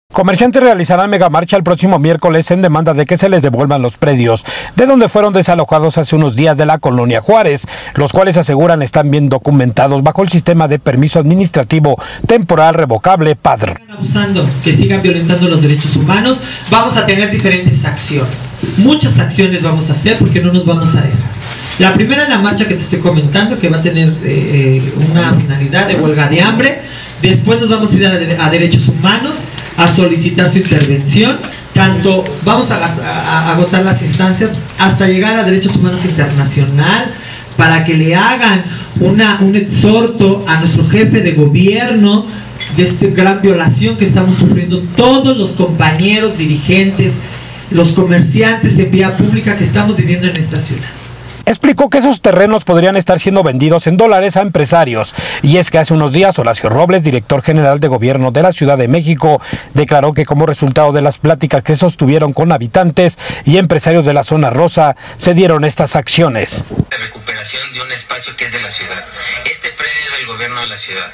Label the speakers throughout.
Speaker 1: Comerciantes realizarán megamarcha el próximo miércoles en demanda de que se les devuelvan los predios de donde fueron desalojados hace unos días de la colonia Juárez, los cuales aseguran están bien documentados bajo el sistema de permiso administrativo temporal revocable PADR.
Speaker 2: Abusando, que sigan violentando los derechos humanos, vamos a tener diferentes acciones. Muchas acciones vamos a hacer porque no nos vamos a dejar. La primera es la marcha que te estoy comentando, que va a tener una finalidad de huelga de hambre. Después nos vamos a ir a derechos humanos a solicitar su intervención. Tanto vamos a agotar las instancias hasta llegar a Derechos Humanos Internacional para que le hagan un exhorto a nuestro jefe de gobierno de esta gran violación que estamos sufriendo todos los compañeros dirigentes, los comerciantes en vía pública que estamos viviendo en esta ciudad.
Speaker 1: Explicó que esos terrenos podrían estar siendo vendidos en dólares a empresarios. Y es que hace unos días Horacio Robles, director general de gobierno de la Ciudad de México, declaró que como resultado de las pláticas que sostuvieron con habitantes y empresarios de la zona rosa, se dieron estas acciones.
Speaker 3: De recuperación de un espacio que es de la ciudad. Este predio es del gobierno de la ciudad.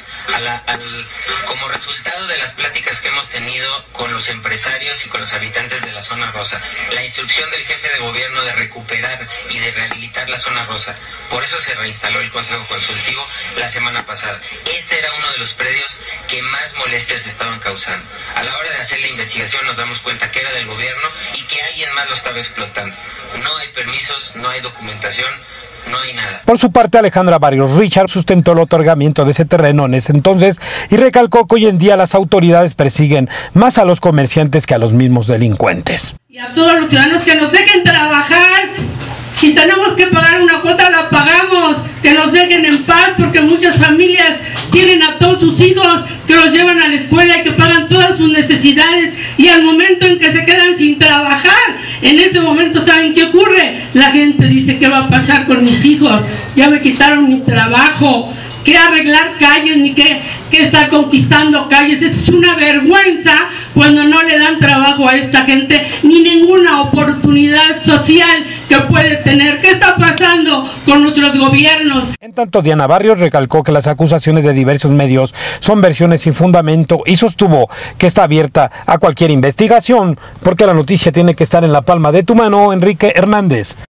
Speaker 3: Como resultado de las pláticas que hemos tenido con los empresarios y con los habitantes de la zona rosa, la instrucción del jefe de gobierno de recuperar y de rehabilitar la zona rosa, por eso se reinstaló el Consejo Consultivo la semana pasada. Este era uno de los predios que más molestias estaban causando. A la hora de hacer la investigación nos damos cuenta que era del gobierno y que alguien más lo estaba explotando. No hay permisos, no hay documentación, no hay nada.
Speaker 1: Por su parte, Alejandra Barrios Richard sustentó el otorgamiento de ese terreno en ese entonces y recalcó que hoy en día las autoridades persiguen más a los comerciantes que a los mismos delincuentes.
Speaker 4: Y a todos los ciudadanos que nos dejen trabajar. Si tenemos que pagar una cuota, la pagamos, que nos dejen en paz, porque muchas familias tienen a todos sus hijos que los llevan a la escuela y que pagan todas sus necesidades, y al momento en que se quedan sin trabajar, en ese momento, ¿saben qué ocurre? La gente dice, ¿qué va a pasar con mis hijos? Ya me quitaron mi trabajo. ¿Qué arreglar calles ni qué estar conquistando calles? Es una vergüenza cuando no le dan trabajo a esta gente ni ninguna oportunidad social que puede tener. ¿Qué está pasando con nuestros gobiernos?
Speaker 1: En tanto, Diana Barrios recalcó que las acusaciones de diversos medios son versiones sin fundamento y sostuvo que está abierta a cualquier investigación porque la noticia tiene que estar en la palma de tu mano. Enrique Hernández.